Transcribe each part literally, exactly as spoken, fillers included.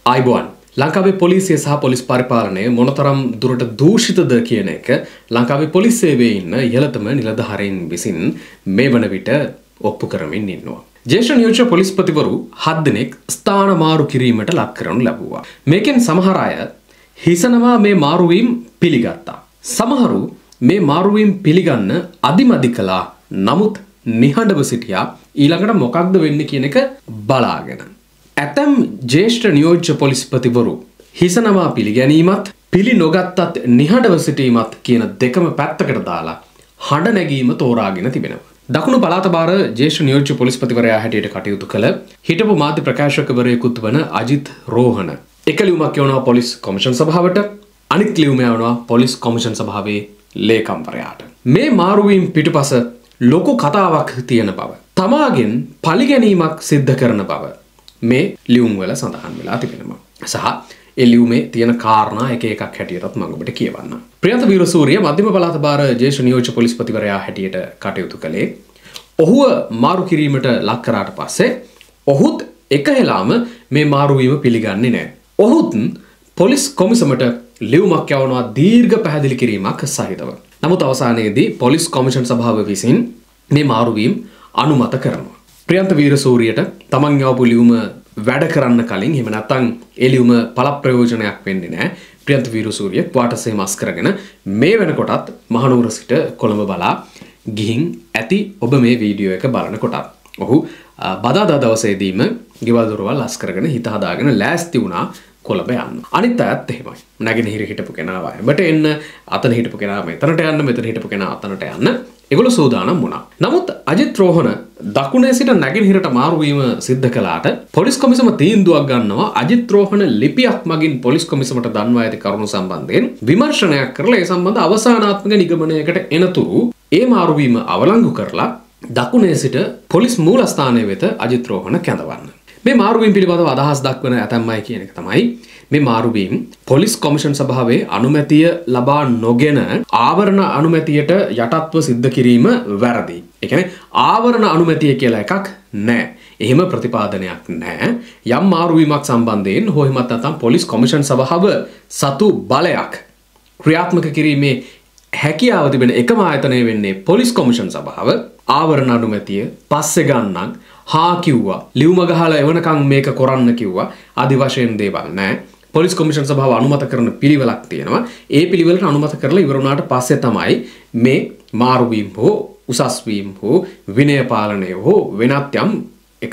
ආයිබෝන් ලංකාවේ පොලිසිය සහ පොලිස් පරිපාලනය මොනතරම් දුරට දූෂිතද කියන එක ලංකාවේ පොලිස් සේවයේ ඉන්න ඉහළතම නිලධාරීන් විසින් මේ වන විට ඔප්පු කරමින් ඉන්නවා. ජ්‍යෙෂ්ඨ නියෝජ්‍ය පොලිස්පතිවරු හත් දෙනෙක් ස්ථාන මාරු කිරීමට ලක් කරනු ලැබුවා. මේකෙන් සමහර අය හිසනවා මේ මාරුවීම් පිළිගත්තා. සමහරු මේ මාරුවීම් පිළිගන්න අදිමදි කළා. නමුත් නිහඬව සිටියා ඊළඟට මොකක්ද වෙන්නේ කියන එක බලාගෙන. ඇතම් ජ්‍යෙෂ්ඨ නියෝජ්‍ය පොලිස්පතිවරු හිසනවා පිළිගැනීමත් පිළි නොගත්තත් නිහඬව සිටීමත් කියන දෙකම පැත්තකට දාලා හඬ නැගීම තෝරාගෙන තිබෙනවා. දකුණු පළාත භාර ජ්‍යෙෂ්ඨ නියෝජ්‍ය පොලිස්පතිවරයා හැටියට කටයුතු කළ හිටපු මාධ්‍ය ප්‍රකාශකවරයෙකුත් වන අජිත් රෝහණ එක ලියුමක් යවනවා පොලිස් කොමිෂන් සභාවට, අනිත් ලියුම යවනවා පොලිස් කොමිෂන් සභාවේ ලේකම්වරයාට. මේ මාරුවීම් පිටුපස ලොකු කතාවක් තියෙන බව, තමාගෙන් පරිගැනීමක් සිද්ධ කරන බව මේ ලියුම් වල සඳහන් වෙලා තිබෙනවා. සහ ඒ ලියුමේ තියෙන කාරණා එක එකක් හැටියටත් මම ඔබට කියවන්නම්. ප්‍රියන්ත වීරසූරිය මධ්‍යම පළාත භාර ජ්‍යෙෂ්ඨ නියෝජ්‍ය පොලිස්පතිවරයා හැටියට කටයුතු කළේ. ඔහුව මාරු කිරීමට ලක් කරාට පස්සේ ඔහුත් එකහෙලාම මේ මාරුවීම පිළිගන්නේ නැහැ. ඔහුත් පොලිස් කොමිසමට ලියුමක් යවනවා දීර්ඝ පැහැදිලි කිරීමක් සහිතව. නමුත් අවසානයේදී පොලිස් කොමිෂන් සභාව විසින් මේ මාරුවීම අනුමත කරනවා. ප්‍රියන්ත වීරසූරියට තමන් යවපු ලියුම වැඩ කරන්න කලින් එහෙම නැත්නම් ඒ ලියුම පළ ප්‍රයෝජනයක් වෙන්නේ නැහැ. ප්‍රියන්ත වීරසූරිය වාටසේ මස් කරගෙන මේ වෙනකොටත් මහනුවර සිට කොළඹ බලා ගිහින් ඇති ඔබ මේ වීඩියෝ එක බලන කොටත්. ඔහු බදාදා දවසේදීම ගෙවල් දොරවල් අස් කරගෙන හිත හදාගෙන ලෑස්ති වුණා කොළඹ යන්න. අනිත් අයත් එහෙමයි. නැගෙනහිර හිටපු කෙනා වයඹට එන්න, අතන හිටපු කෙනා මෙතනට යන්න, මෙතන හිටපු කෙනා අතනට යන්න. ඒගොල්ලෝ සූදානම් වුණා. නමුත් අජිත් රෝහණ දකුණේ සිට නැගෙනහිරට මාරුවීම සිද්ධ කළාට පොලිස් කොමිසම තීන්දුවක් ගන්නවා අජිත් රෝහණ ලිපියක් මගින් පොලිස් කොමිසමට දන්වා ඇති කරුණු සම්බන්ධයෙන් විමර්ශනයක් කරලා ඒ සම්බන්ධ අවසානාත්මක නිගමනයකට එනතුරු ඒ මාරුවීම අවලංගු කරලා දකුණේ සිට පොලිස් මූලස්ථානය වෙත අජිත් රෝහණ කැඳවන්න. මේ මාරුවීම පිළිබඳව අදහස් දක්වන ඇතැම්මයි කියන එක තමයි මේ මාරුවීම පොලිස් කොමිෂන් සභාවේ අනුමැතිය ලබා නොගෙන ආවරණ අනුමැතියට යටත්ව සිද්ධ කිරීම වැරදි. ඒ කියන්නේ ආවරණ අනුමැතිය කියලා එකක් නැහැ. එහෙම ප්‍රතිපාදනයක් නැහැ. යම් මාරුවීමක් සම්බන්ධයෙන් හෝ එහෙමත් නැත්නම් පොලිස් කොමිෂන් සභාව සතු බලයක් ක්‍රියාත්මක කිරීමේ හැකියාව තිබෙන එකම ආයතනය වෙන්නේ පොලිස් කොමිෂන් සභාව. ආවරණ අනුමැතිය පස්සේ ගන්නම් හා කිව්වා, ලියුම ගහලා එවනකම් මේක කරන්න කිව්වා ආදි වශයෙන් දේවල් නැහැ. පොලිස් කොමිෂන් සභාව අනුමත කරන පිළිවෙලක් තියෙනවා. ඒ පිළිවෙලට අනුමත කරලා ඉවර වුණාට පස්සේ තමයි මේ මාරුවීම හෝ උසස් වීම හෝ විනය පාලනය හෝ වෙනත් යම් එකක්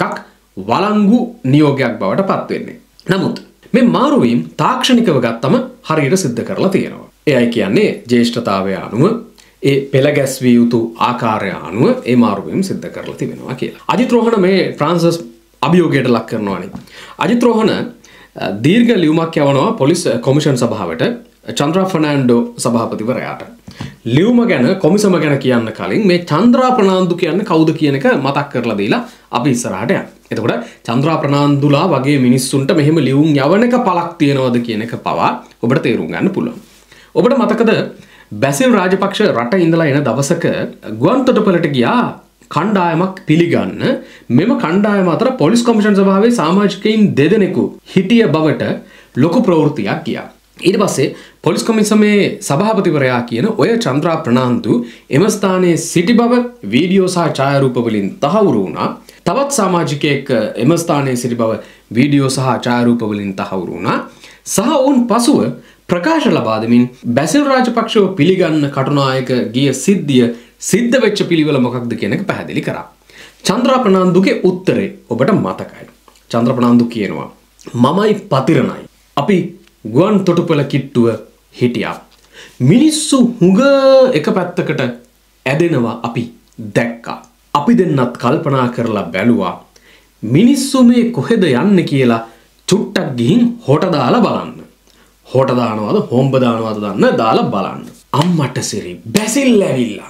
වළංගු නියෝගයක් බවට පත් වෙන්නේ. නමුත් මේ මාරුවීම තාක්ෂණිකව ගත්තම හරියට සිද්ධ කරලා තියෙනවා. එයයි කියන්නේ ජ්‍යෙෂ්ඨතාවය අනුව ඒ පෙළ ගැස්විය යුතු ආකාරය අනුව ඒ මාරුවීම සිද්ධ කරලා තිබෙනවා කියලා. අජිත් රෝහණ මේ ෆ්‍රාන්සස් අභියෝගයට ලක් කරනවානේ. අජිත් රෝහණ දීර්ඝ ලියුමක් යවනවා පොලිස් කොමිෂන් සභාවට චන්ද්‍රා ෆර්නෑන්ඩෝ සභාපතිවරයාට. ලියුම ගැන කොමිසම ගැන කියන්න කලින් මේ චන්ද්‍රා ප්‍රනාන්දු කියන්නේ කවුද කියන එක මතක් කරලා දීලා අපි ඉස්සරහට යන්න. එතකොට චන්ද්‍රා ප්‍රනාන්දුලා වගේ මිනිස්සුන්ට මෙහෙම ලියුම් යවන එක පළක් තියනවද කියන එක පවා ඔබට තේරුම් ගන්න පුළුවන්. ඔබට මතකද බැසිල් රාජපක්ෂ රට ඉඳලා එන දවසක ගුවන්තොටුපළට ගියා කණ්ඩායමක් පිළිගන්න. මෙම කණ්ඩායම අතර පොලිස් කොමිෂන් සභාවේ සමාජිකයින් දෙදෙනෙකු හිටිය බවට ලොකු ප්‍රවෘත්තියක් ගියා. ඊට පස්සේ පොලිස් කොමිසමේ සභාපතිවරයා කියන ඔය චන්ද්‍රා ප්‍රනාන්දු එම ස්ථානයේ සිටි බව වීඩියෝ සහ ඡායාරූප වලින් තහවුරු වුණා. තවත් සමාජිකයෙක් එම ස්ථානයේ සිටි බව වීඩියෝ සහ ඡායාරූප වලින් තහවුරු වුණා. සහ ඔවුන් පසුව ප්‍රකාශ ලබා දෙමින් බැසිල් රාජපක්ෂව පිළිගන්න කටුනායක ගිය සිද්ධිය සිද්ධ වෙච්ච පිළිවෙල මොකක්ද කියන එක පැහැදිලි කරා. චන්ද්‍රා ප්‍රනාන්දුගේ උත්තරේ ඔබට මතකයි. චන්ද්‍රා ප්‍රනාන්දු කියනවා මමයි පතිරණයි අපි ගුවන් තොටුපළ කිට්ටුව හිටියා. මිනිස්සු හුඟ එක පැත්තකට ඇදෙනවා අපි දැක්කා. අපි දෙන්නත් කල්පනා කරලා බැලුවා මිනිස්සු මේ කොහෙද යන්නේ කියලා චුට්ටක් ගිහින් හොට දාලා බලන්න. හොට දානවද හොම්බ දානවද දන්න දාලා බලන්න. අම්මට සිරි බැසිල් ඇවිල්ලා.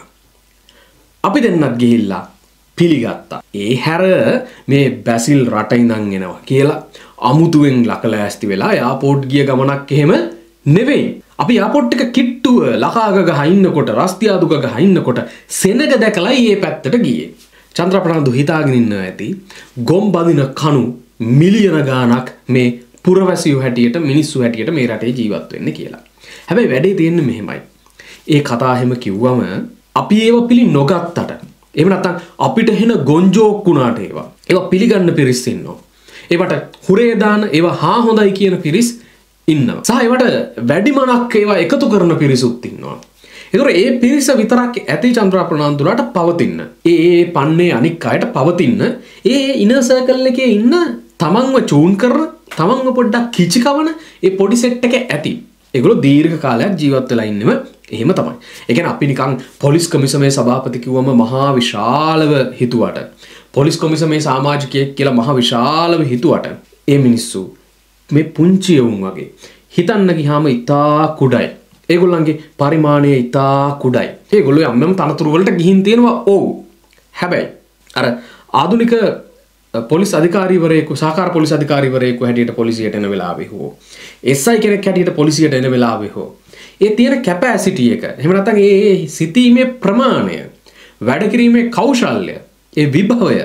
අපි දෙන්නත් ගිහිල්ලා පිළිගත්තා. ඒ හැර මේ බැසිල් රට ඉඳන් එනවා කියලා අමුතුවෙන් ලකලෑස්ති වෙලා යාපෝට් ගිය ගමනක් එහෙම නෙවෙයි. අපි යාපෝට් එක කිට්ටුව ලකාග ගහ ඉන්නකොට රස්තියාදු ගහ ඉන්නකොට සෙනග දැකලා ඊයේ පැත්තට ගියේ. චන්ද්‍රා ප්‍රනාන්දු හිතාගෙන ඉන්නවා ඇති ගොම් බඳින කණු මිලියන ගාණක් මේ පුරවැසියෝ හැටියට මිනිස්සු හැටියට මේ රටේ ජීවත් වෙන්න කියලා. හැබැයි වැඩේ තියෙන්නේ මෙහෙමයි. ඒ කතා හැම කිව්වම අපි ඒව පිළි නොගත්තට එහෙම නැත්නම් අපිට හෙන ගොංජෝක් වුණාට ඒවා ඒවා පිළිගන්න පිරිස් ඉන්නවා. ඒවට හුරේ දාන ඒවා හා හොඳයි කියන පිරිස් ඉන්නවා. සහ ඒවට වැඩි මනක් ඒවා එකතු කරන පිරිසුත් ඉන්නවා. ඒතර ඒ පිරිස විතරක් ඇති චන්ද්‍රා ප්‍රනාන්දුලාට පවතින්න. ඒ ඒ පන්නේ අනික් අයට පවතින්න. ඒ ඉනර් සර්කල් එකේ ඉන්න තමන්ව චූන් කරන, තමන්ව පොඩ්ඩක් කිචි කවන ඒ පොඩි සෙට් එක ඇති. ඒගොල්ලෝ දීර්ඝ කාලයක් ජීවත් වෙලා ඉන්නෙම එහෙම තමයි. ඒ කියන්නේ අපි නිකන් පොලිස් කොමිසමේ සභාපති කිව්වම මහා විශාලව හිතුවට, පොලිස් කොමිසමේ සමාජිකයෙක් කියලා මහා විශාලව හිතුවට ඒ මිනිස්සු මේ පුංචි යවුන් වගේ හිතන්න ගියාම ඉතා කුඩයි. ඒගොල්ලන්ගේ පරිමාණය ඉතා කුඩයි. ඒගොල්ලෝ යම් යම් තනතුරු වලට ගිහින් තියෙනවා. ඔව්. හැබැයි අර ආධුනික පොලිස් අධිකාරීවරයෙකු, සහකාර පොලිස් අධිකාරීවරයෙකු හැටියට පොලිසියට එන වෙලාවේ හෝ එස් අයි කෙනෙක් හැටියට පොලිසියට එන වෙලාවේ හෝ ඒ තියෙන කැපැසිටි එක, එහෙම නැත්නම් ඒ සිතීමේ ප්‍රමාණය, වැඩ කිරීමේ කෞශල්‍ය, ඒ විභවය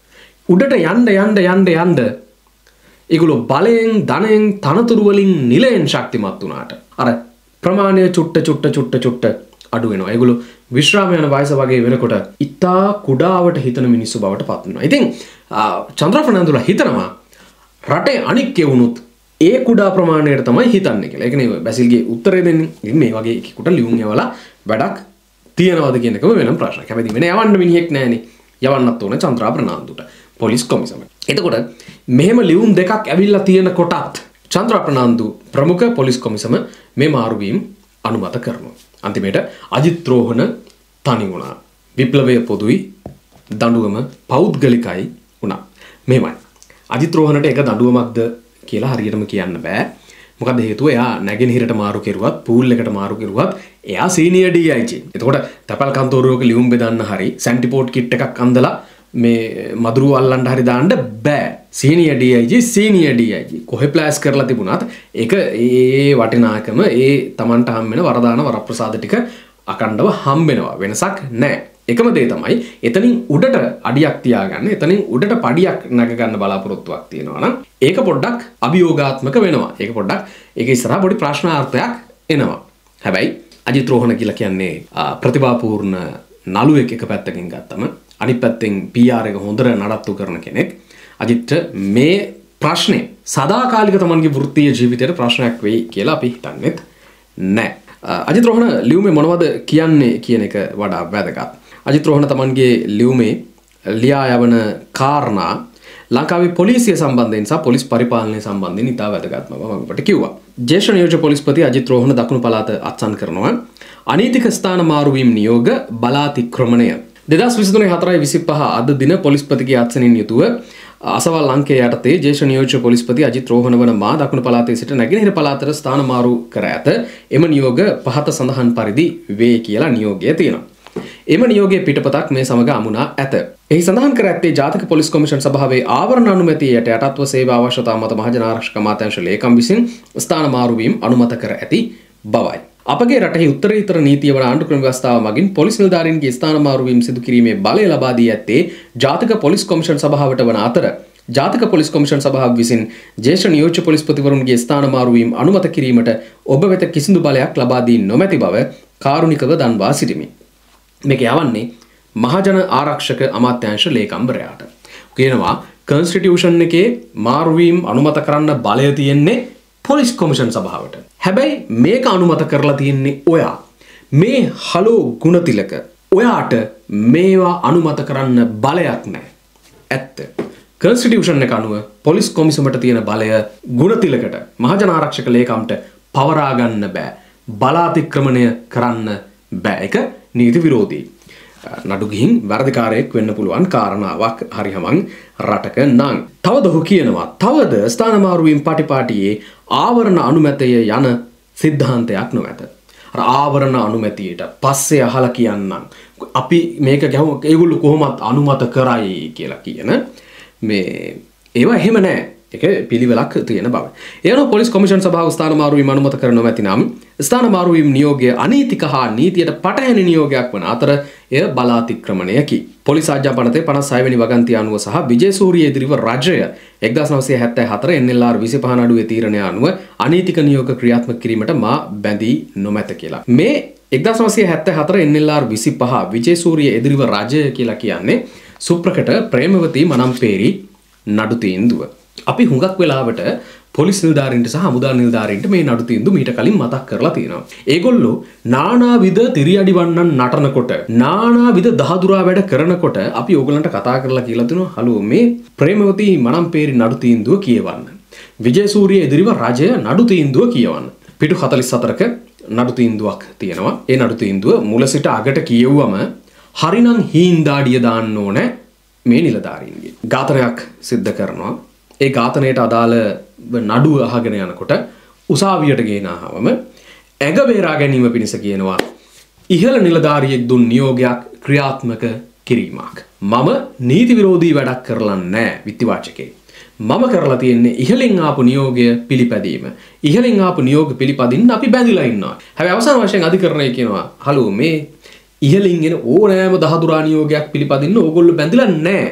උඩට යන්න යන්න යන්න යන්න ඒගොල්ලෝ බලයෙන්, ධනයෙන්, තනතුරු වලින්, නිලයෙන් ශක්තිමත් වුණාට අර ප්‍රමාණය චුට්ට චුට්ට චුට්ට චුට්ට අඩු වෙනවා. ඒගොල්ලෝ විශ්‍රාම යන වයස වගේ වෙනකොට ඉතා කුඩාවට හිතන මිනිස්සු බවට පත් වෙනවා. ඉතින් චන්ද්‍රා ප්‍රනාන්දුලා හිතනවා රටේ අනික් කෙවුනුත් ඒ කුඩා ප්‍රමාණයට තමයි හිතන්නේ කියලා. ඒ කියන්නේ බැසිල්ගේ උත්තරේ දෙන්නේ. ඉතින් මේ වගේ එකෙකුට ලියුම් යවලා වැඩක් තියනවාද කියන එකම වෙනම ප්‍රශ්නයක්. හැබැයි වෙන යවන්න මිනිහෙක් නැහැනේ. යවන්නත් ඕන චන්ද්‍රා ප්‍රනාන්දුට පොලිස් කොමිසම. එතකොට මෙහෙම ලියුම් දෙකක් ඇවිල්ලා තියෙන කොටත් චන්ද්‍රා ප්‍රනාන්දු ප්‍රමුඛ පොලිස් කොමිසම මේ මාරුවීම් අනුමත කරනවා. අන්තිමේට අජිත් රෝහණ තනි වුණා. විප්ලවය පොදුයි, දඬුවම පෞද්ගලිකයි වුණා. මෙහෙමයි. අජිත් රෝහණට එක දඬුවමක්ද කියලා හරියටම කියන්න බෑ. මොකද හේතුව එයා නැගෙනහිරට මාරු කෙරුවත්, පූල් එකට මාරු කෙරුවත් එයා සීනියර් ඩී අයි ජී. එතකොට තැපැල් කන්තෝරුවක ලියුම් බෙදන්න හරි සැන්ටිපෝට් කිට් එකක් අන්දලා මේ මදුරුව අල්ලන්න හරි දාන්න බෑ. Senior D I G senior D I G කොහෙ ප්ලාස් කරලා තිබුණත් ඒක ඒ වටිනාකම ඒ Tamanට හම් වෙන වරදාන වරප්‍රසාද ටික අකණ්ඩව හම් වෙනවා. වෙනසක් නැහැ. එකම දේ තමයි එතනින් උඩට අඩියක් තියාගන්න, එතනින් උඩට පඩියක් නැග ගන්න බලාපොරොත්තුවක් තියෙනවා නම් ඒක පොඩ්ඩක් අභියෝගාත්මක වෙනවා. ඒක පොඩ්ඩක් ඒක ඉස්සරහා පොඩි ප්‍රශ්නාර්ථයක් එනවා. හැබැයි අජිත් රෝහණ කියලා කියන්නේ ප්‍රතිභාපූර්ණ නළුවෙක් එක පැත්තකින් ගත්තම, අනිත් පැත්තෙන් පී ආර් එක හොඳට නඩත්තු කරන කෙනෙක්. අජිත් මේ ප්‍රශ්නේ සදාකාලික තමන්ගේ වෘත්තීය ජීවිතයට ප්‍රශ්නයක් වෙයි කියලා අපි හිතන්නේත් නැහැ. අජිත් රෝහණ ලියුමේ මොනවද කියන්නේ කියන එක වඩා වැදගත්. අජිත් රෝහණ තමන්ගේ ලියුමේ ලියා යවන කාරණා ලංකාවේ පොලිසිය සම්බන්ධයෙන් සහ පොලිස් පරිපාලනය සම්බන්ධයෙන් ඉතා වැදගත් බව මම ඔබට කිව්වා. ජ්‍යෙෂ්ඨ නියෝජ්‍ය පොලිස්පති අජිත් රෝහණ දකුණු පළාත අත්සන් කරනවා. අනීතික ස්ථාන මාරුවීම් නියෝග බලාතික්‍රමණය. දෙදහස් විසිතුන හතරයි විසිපහ අද දින පොලිස්පතිගේ අත්සනින් යුතුව අසවල් අංකය යටතේ ජ්‍යෙෂ්ඨ නියෝජ්‍ය පොලිස්පති අජිත් රෝහණ වන මා දකුණු පළාතේ සිට නැගෙනහිර පළාතට ස්ථාන මාරු කර ඇත. එම නියෝග පහත සඳහන් පරිදි වේ කියලා නියෝගය තියෙනවා. එම නියෝගයේ පිටපතක් මේ සමග අමුණා ඇත. එහි සඳහන් කර ඇත්තේ ජාතික පොලිස් කොමිෂන් සභාවේ ආවරණ අනුමැතිය යට යටත්ව සේවා අවශ්‍යතාව මත මහජන ආරක්ෂක අමාත්‍යාංශ ලේකම් විසින් ස්ථාන මාරුවීම් අනුමත කර ඇති බවයි. අපගේ රටෙහි උත්තරීතර නීතිය වන ආණ්ඩුක්‍රම ව්‍යවස්ථාව මගින් පොලිස් නිලධාරීන්ගේ ස්ථාන මාරුවීම් සිදු කිරීමේ බලය ලබා දී ඇත්තේ ජාතික පොලිස් කොමිෂන් සභාවට වන අතර ජාතික පොලිස් කොමිෂන් සභාව විසින් ජ්‍යෙෂ්ඨ නියෝජ්‍ය පොලිස්පතිවරුන්ගේ ස්ථාන මාරුවීම් අනුමත කිරීමට ඔබ වෙත කිසිදු බලයක් ලබා දී නොමැති බව කාරුණිකව දන්වා සිටිමි. මේක යවන්නේ මහජන ආරක්ෂක අමාත්‍යාංශ ලේකම්වරයාට. කියනවා කන්ස්ටිටියුෂන් එකේ මාරුවීම් අනුමත කරන්න බලය තියෙන්නේ පොලිස් කොමිෂන් සභාවට. හැබැයි මේක අනුමත කරලා තියෙන්නේ ඔයා. මේ හලෝ ගුණතිලක ඔයාට මේවා අනුමත කරන්න බලයක් නැහැ. ඇත්ත. කන්ස්ටිටියුෂන් එක අනුව පොලිස් කොමිසමට තියෙන බලය ගුණතිලකට මහජන ආරක්ෂක ලේකම්ට පවරා ගන්න බෑ. බලාතික්‍රමණය කරන්න බෑ. ඒක නීති විරෝධී. නඩු ගිහින් වරදිකාරයෙක් වෙන්න පුළුවන් කාරණාවක් හරි හමන් රටක නම්. තවද ඔහු කියනවා තවද ස්ථාන මාරුවීම් පටිපාටියේ ආවරණ අනුමැතය යන සිද්ධාන්තයක් නොමැත. අර ආවරණ අනුමැතියට පස්සේ අහලා කියන්නම් අපි මේක ගැහුව ඒගොල්ලෝ කොහොමත් අනුමත කරයි කියලා කියන මේ ඒවා එහෙම නැහැ. ඒකේ පිළිවෙලක් තියෙන බව. එයන පොලිස් කොමිෂන් සභාව ස්ථාන මාරුවීම අනුමත කර නොමැතිනම් ස්ථාන මාරුවීම නියෝගය අනීතික හා නීතියට පටහැනි නියෝගයක් වන අතර එය බලාතික්‍රමණයකි. පොලිස් ආජ්‍යාපනතේ පනස් හය වෙනි වගන්තිය අනුව සහ විජේසූරිය ඉදිරිව රජය එක්දාස් නවසිය හැත්තෑ හතර එන් එල් ආර් විසිපහ නඩුවේ තීරණය අනුව අනීතික නියෝග ක්‍රියාත්මක කිරීමට මා බැඳී නොමැත කියලා. මේ එක්දාස් නවසිය හැත්තෑ හතර එන් එල් ආර් විසිපහ විජේසූරිය ඉදිරිව රජය කියලා කියන්නේ සුප්‍රකට ප්‍රේමවතී මනම්පේරි නඩු තීන්දුව. අපි හුඟක් වෙලාවට පොලිස් නිලධාරීන්ට සහ හමුදා නිලධාරීන්ට මේ නඩු තීන්දුව මීට කලින් මතක් කරලා තියෙනවා. ඒගොල්ලෝ නානාවිද තිරියඩි වන්නන් නටනකොට නානාවිද දහදුරා වැඩ කරනකොට අපි ඕගලන්ට කතා කරලා කියලා දෙනවා හලෝ මේ ප්‍රේමවතී මනම්පේරි නඩු තීන්දුව කියවන්න. විජේසූරිය ඉදිරිව රජය නඩු තීන්දුව කියවන්න. පිටු හතළිස් හතරක නඩු තීන්දුවක් තියෙනවා. ඒ නඩු තීන්දුව මුල සිට අගට කියවුවම හරිනම් හීන්දාඩිය දාන්න ඕනේ මේ නිලධාරීන්ගේ. ඝාතනයක් සිද්ධ කරනවා. ඒ ඝාතනයට අදාළ නඩුව අහගෙන යනකොට උසාවියට ගෙන ආවම ඇඟ බේරා ගැනීම පිණිස කියනවා ඉහළ නිලධාරියෙක් දුන් නියෝගයක් ක්‍රියාත්මක කිරීමක්. මම නීති විරෝධී වැඩක් කරලා නැහැ විත්තිවාචකේ. මම කරලා තියෙන්නේ ඉහළින් ආපු නියෝගය පිළිපැදීම. ඉහළින් ආපු නියෝග පිළිපදින්න අපි බැඳිලා ඉන්නවා. හැබැයි අවසාන වශයෙන් අධිකරණය කියනවා හලෝ මේ ඉහළින් එන ඕනෑම දහදුරා නියෝගයක් පිළිපදින්න ඕගොල්ලෝ බැඳිලා නැහැ.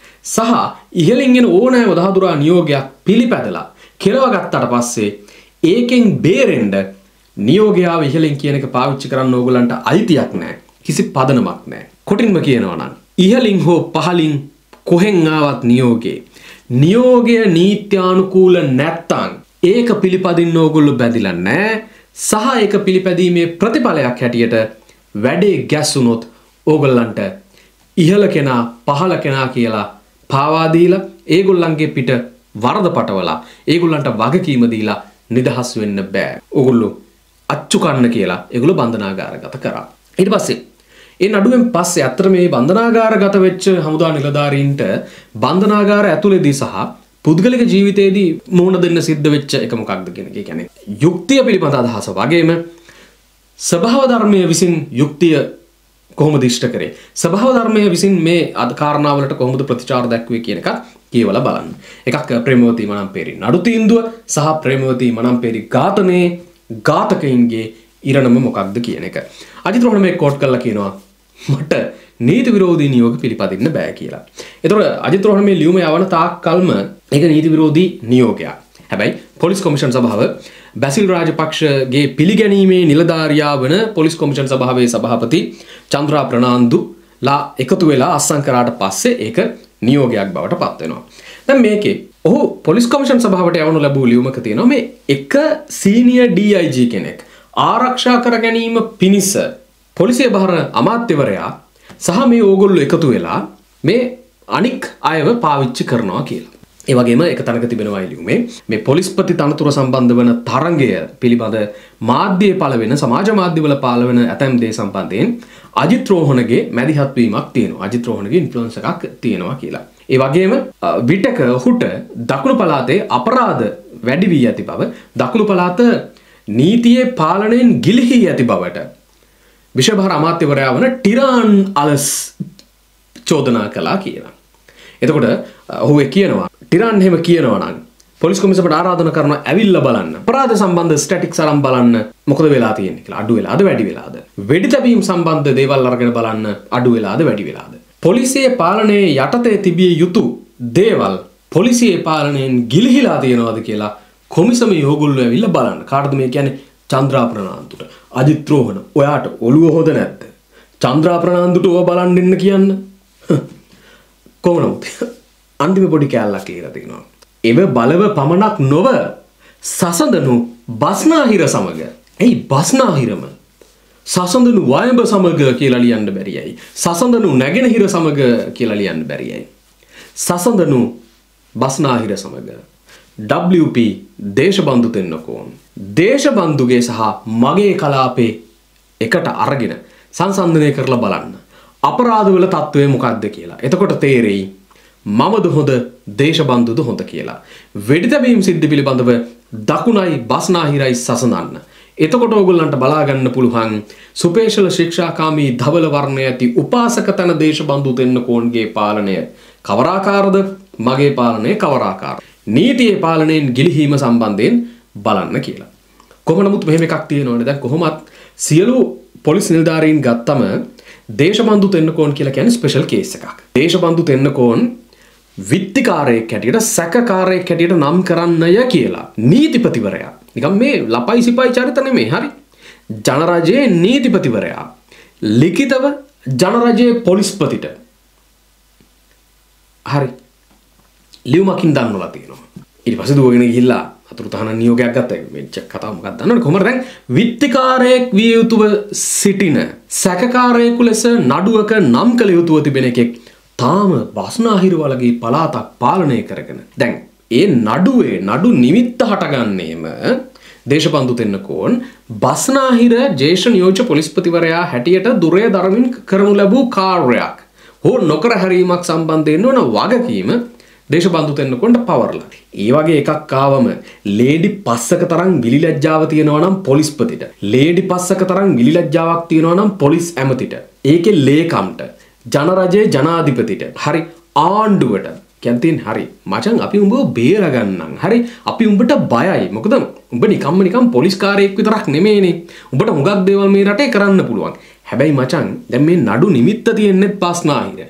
සහ ඉහළින් එන ඕනෑම දහදුරා නියෝගයක් පිළිපැදලා කෙලවගත්තට පස්සේ ඒකෙන් බේරෙන්න නියෝගයාව ඉහළින් කියන එක පාවිච්චි කරන්න ඕගොල්ලන්ට අයිතියක් නැහැ. කිසි පදනමක් නැහැ. කොටින්ම කියනවා නම් ඉහළින් හෝ පහළින් කොහෙන් ආවත් නියෝගේ නියෝගය නීත්‍යානුකූල නැත්තම් ඒක පිළිපදින්න ඕගොල්ලෝ බැඳිලා නැහැ. සහ ඒක පිළිපැදීමේ ප්‍රතිඵලයක් හැටියට වැඩේ ගැස්සුනොත් ඕගොල්ලන්ට ඉහළ කෙනා පහළ කෙනා කියලා පාවා දීලා ඒගොල්ලන්ගේ පිට වරද පටවලා ඒගොල්ලන්ට වගකීම දීලා නිදහස් වෙන්න බෑ. ඕගොල්ලෝ අච්චු කන්න කියලා ඒගොල්ලෝ බන්ධනාගාරගත කරා. ඊට පස්සේ ඒ නඩුවෙන් පස්සේ අතර මේ බන්ධනාගාරගත වෙච්ච හමුදා නිලධාරීන්ට බන්ධනාගාර ඇතුළේදී සහ පුද්ගලික ජීවිතයේදී මුහුණ දෙන්න සිද්ධ වෙච්ච එක මොකක්ද කියන එක කියන්නේ යුක්තිය පිළිබඳ අදහස වගේම ස්වභාව ධර්මයේ විසින් යුක්තිය කොහොමද ඉෂ්ට කරේ ස්වභාව ධර්මයේ විසින් මේ අද කාරණාවලට කොහොමද ප්‍රතිචාර දක්වන්නේ කියන එකත් කියවලා බලන්න. එකක් ප්‍රේමවතී මනම්පේරි නඩු තීන්දුව සහ ප්‍රේමවතී මනම්පේරි ඝාතනයේ ඝාතකයින්ගේ ඉරණම මොකක්ද කියන එක. අජිත් රෝහණ මේ කෝට් කරලා කියනවා මට නීති විරෝධී නියෝග පිළිපදින්න බෑ කියලා. ඒතකොට අජිත් රෝහණ මේ ලියුම යවන තාක් කල්ම ඒක නීති විරෝධී නියෝගයක්. හැබැයි පොලිස් කොමිෂන් සභාව බැසිල් රාජපක්ෂගේ පිළිගැනීමේ නිලධාරියා වන පොලිස් කොමිෂන් සභාවේ සභාපති චන්ද්‍රා ප්‍රනාන්දු ලා එකතු වෙලා අත්සන් කරාට පස්සේ ඒක නියෝගයක් බවට පත් වෙනවා. දැන් මේකේ ඔහු පොලිස් කොමිෂන් සභාවට යවනු ලැබූ ලියුමක තියෙනවා මේ එක සීනියර් ඩී අයි ජී කෙනෙක් ආරක්ෂා කර ගැනීම පිණිස පොලිසිය බහර අමාත්‍යවරයා සහ මේ ඕගොල්ලෝ එකතු වෙලා මේ අනික් අයව පාවිච්චි කරනවා කියලා. ඒ වගේම එක තැනක තිබෙනවා ලියුමේ මේ පොලිස්පති තනතුර සම්බන්ධ වන තරංගය පිළිබඳ මාධ්‍යයේ පළ වෙන සමාජ මාධ්‍යවල පළ වෙන ඇතැම් දේ සම්බන්ධයෙන් අජිත් රෝහණගේ මැදිහත් වීමක් තියෙනවා. අජිත් රෝහණගේ ඉන්ෆ්ලුවන්ස් එකක් තියෙනවා කියලා. ඒ වගේම විටක ඔහුට දකුණු පළාතේ අපරාධ වැඩි වී ඇති බව දකුණු පළාත නීතියේ පාලනයෙන් ගිලිහී ඇති බවට විශේෂ අමාත්‍යවරයා වන ටිරාන් අලස් චෝදනා කළා කියලා. එතකොට ඔහු කියනවා ටිරාන් එහෙම කියනවා නම් පොලිස් කොමිසමට ආරාධනා කරනවා ඇවිල්ලා බලන්න. අපරාධ සම්බන්ධ ස්ටැටික්ස් අරන් බලන්න මොකද වෙලා තියෙන්නේ කියලා. අඩු වෙලාද වැඩි වෙලාද? වෙඩි තැබීම් සම්බන්ධ දේවල් අරගෙන බලන්න අඩු වෙලාද වැඩි වෙලාද? පොලිසියේ පාලනයේ යටතේ තිබිය යුතු දේවල් පොලිසියේ පාලනයෙන් ගිලිහිලා තියෙනවද කියලා කොමිසමේ ඕගොල්ලෝ ඇවිල්ලා බලන්න. කාටද මේ කියන්නේ? චන්ද්‍රා ප්‍රනාන්දුට. අජිත් රෝහණ ඔයාට ඔළුව හොද නැද්ද? චන්ද්‍රා ප්‍රනාන්දුට ඕව බලන්න ඉන්න කියන්න. කොහොමද? අන්තිම පොඩි කැලලක් කියලා තියෙනවා. එව බලව පමණක් නොව සසඳනු බස්නාහිර සමග. එයි බස්නාහිරම සසඳනු වයඹ සමග කියලා ලියන්න බැරියයි. සසඳනු නැගෙනහිර සමග කියලා ලියන්න බැරියයි. සසඳනු බස්නාහිර සමග. ඩබ්ලිව් පී දේශබන්දු දෙන්නකෝ. දේශබන්දුගේ සහ මගේ කලාපේ එකට අරගෙන සංසන්දනය කරලා බලන්න. අපරාධවල තත්ත්වය මොකක්ද කියලා. එතකොට තේරෙයි මමද හොඳ දේශබන්දුද හොඳ කියලා. වෙඩි තැබීම් සිද්ධි පිළිබඳව දකුණයි බස්නාහිරයි සසඳන්න. එතකොට ඕගොල්ලන්ට බලා ගන්න පුළුවන් සුපේශල ශික්ෂාකාමී ධවල වර්ණය ඇති උපාසක තන දේශබන්දු දෙන්නකෝන්ගේ පාලනය කවරාකාරද? මගේ පාලනය කවරාකාරද? නීතියේ පාලනයෙන් ගිලිහීම සම්බන්ධයෙන් බලන්න කියලා. කොහොම නමුත් මෙහෙම එකක් තියෙනවනේ. දැන් කොහොමත් සියලු පොලිස් නිලධාරීන් ගත්තම දේශබන්දු තෙන්නකෝන් කියලා කියන්නේ ස්පෙෂල් කේස් එකක්. දේශබන්දු තෙන්නකෝන් විත්තිකාරයෙක් හැටියට සැකකාරයෙක් හැටියට නම් කරන්නය කියලා නීතිපතිවරයා. නිකම් මේ ලපයි සිපයි චරිත නෙමෙයි. හරි. ජනරජයේ නීතිපතිවරයා ලිඛිතව ජනරජයේ පොලිස්පතිට හරි ලියුමකින් දන්වලා තියෙනවා. ඊට පස්සේ දුවගෙන ගිහිල්ලා අතුරු තහනම් නියෝගයක් ගත්තා. මෙච්ච කතාව මොකක්ද දන්නවද? කොහමද දැන් විත්තිකාරයෙක් විය යුතුව සිටින සැකකාරයෙකු ලෙස නඩුවක නම් කළ යුතුව තිබෙන එකෙක් තාම බස්නාහිර වලගේ පළාතක් පාලනය කරගෙන දැන් ඒ නඩුවේ නඩු නිමිත්ත හටගන්නේම දේශබන්දු තෙන්නකෝන් බස්නාහිර ජ්‍යෙෂ්ඨ නියෝජ්‍ය පොලිස්පතිවරයා හැටියට දුරය දරමින් කරනු ලැබූ කාර්යයක් හෝ නොකර හැරීමක් සම්බන්ධයෙන් වන වගකීම දේශබන්දු තෙන්නකෝන්ට පවර්ලා. ඒ වගේ එකක් ආවම ලේඩි පස්සක තරම් විලිලැජ්ජාව තියෙනවා නම් පොලිස්පතිට, ලේඩි පස්සක තරම් විලිලැජ්ජාවක් තියෙනවා නම් පොලිස් ඇමතිට, ඒකේ ලේකම්ට, ජනරජයේ ජනාධිපතිට, හරි ආණ්ඩුවට කැන්තින් හරි මචං අපි උඹව බේරගන්නම්. හරි අපි උඹට බයයි. මොකද උඹ නිකම්ම නිකම් පොලිස්කාරයෙක් විතරක් නෙමෙයිනේ. උඹට හුඟක් දේවල් මේ රටේ කරන්න පුළුවන්. හැබැයි මචං දැන් මේ නඩු නිමිත්ත තියෙන්නේ බස්නාහිර.